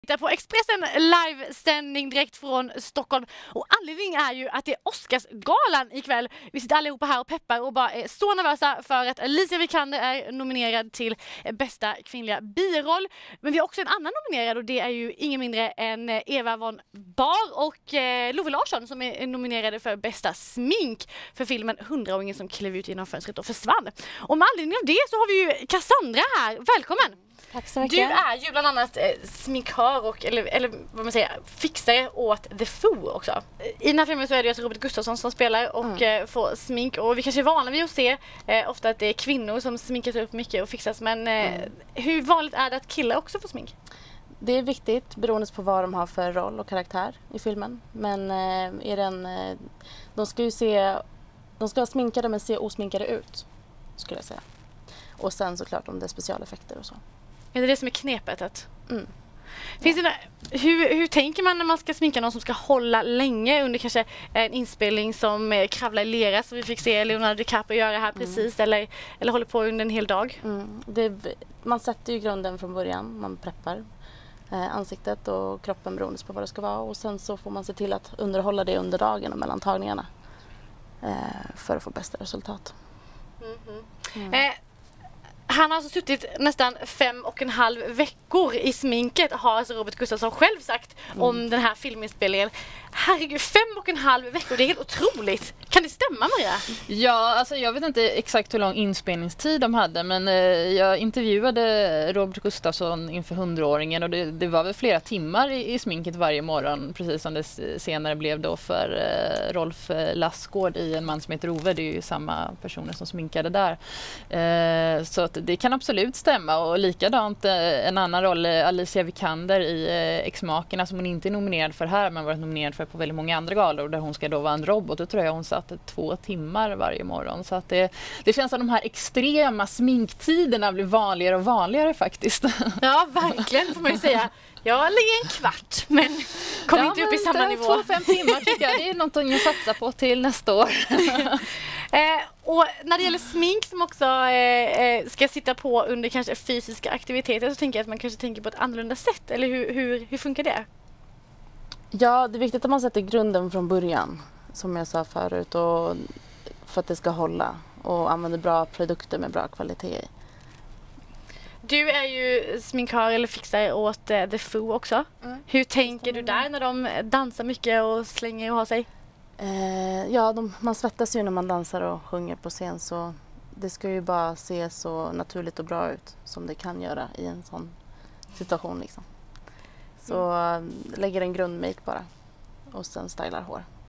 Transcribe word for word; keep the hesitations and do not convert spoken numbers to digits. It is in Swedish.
Tittar på Expressen livesändning direkt från Stockholm, och anledningen är ju att det är Oscarsgalan ikväll. Vi sitter allihopa här och peppar och bara är så nervösa för att Alicia Vikander är nominerad till bästa kvinnliga biroll. Men vi har också en annan nominerad, och det är ju ingen mindre än Eva von Bar och eh, Love Larsson som är nominerade för bästa smink för filmen Hundraåringen som klev ut genom fönstret och försvann. Och med anledning av det så har vi ju Cassandra här. Välkommen! Tack så mycket. Du är ju bland annat eh, sminkör och, eller, eller vad man säger, fixare åt The Foo också. I den här filmen så är det alltså Robert Gustafsson som spelar och mm. eh, får smink. Och vi kanske är vana vid att se eh, ofta att det är kvinnor som sminkas upp mycket och fixas. Men eh, mm. hur vanligt är det att killar också får smink? Det är viktigt beroende på vad de har för roll och karaktär i filmen. Men eh, är den, eh, de ska ju se, de ska vara sminkade men se osminkade ut, skulle jag säga. Och sen såklart om det är specialeffekter och så. Är det det som är knepet? Att... Mm. Finns ja. det, hur, hur tänker man när man ska sminka någon som ska hålla länge under kanske en inspelning som eh, kravlar i lera, som vi fick se Leonardo DiCaprio göra här precis, mm. eller, eller håller på under en hel dag? Mm. Det, man sätter ju grunden från början, man preppar eh, ansiktet och kroppen beroende på vad det ska vara, och sen så får man se till att underhålla det under dagen och mellan tagningarna eh, för att få bästa resultat. Mm-hmm. Mm. Eh, Han har alltså suttit nästan fem och en halv veckor i sminket, har alltså Robert Gustafsson själv sagt mm. om den här filminspelningen. Herregud, fem och en halv veckor, det är helt otroligt. Kan det stämma, Maria? Ja, alltså jag vet inte exakt hur lång inspelningstid de hade, men eh, jag intervjuade Robert Gustafsson inför hundraåringen, och det, det var väl flera timmar i, i sminket varje morgon, precis som det senare blev då för eh, Rolf Lassgård i En man som heter Ove. Det är ju samma personer som sminkade där. Eh, så att det kan absolut stämma, och likadant eh, en annan roll, Alicia Vikander i eh, Ex-makerna, som hon inte är nominerad för här men varit nominerad för på väldigt många andra galor, där hon ska då vara en robot. Då tror jag hon satt två timmar varje morgon. Så att det, det känns som de här extrema sminktiderna blir vanligare och vanligare faktiskt. Ja, verkligen får man ju säga. Jag lägger en kvart, men kom ja, inte upp i samma nivå. Två, fem timmar tycker jag. Det är någonting att satsa på till nästa år. eh, och när det gäller smink som också eh, ska sitta på under kanske fysiska aktiviteter, så tänker jag att man kanske tänker på ett annorlunda sätt. Eller hur, hur, hur funkar det? Ja, det är viktigt att man sätter grunden från början, som jag sa förut, och för att det ska hålla, och använder bra produkter med bra kvalitet i. Du är ju sminkör eller fixare åt uh, The Foo också. Mm. Hur tänker du där när de dansar mycket och slänger och har sig? Eh, ja, de, man svettas ju när man dansar och sjunger på scen, så det ska ju bara se så naturligt och bra ut som det kan göra i en sån situation liksom. Så mm. lägger en grundmake bara och sen stylar hår.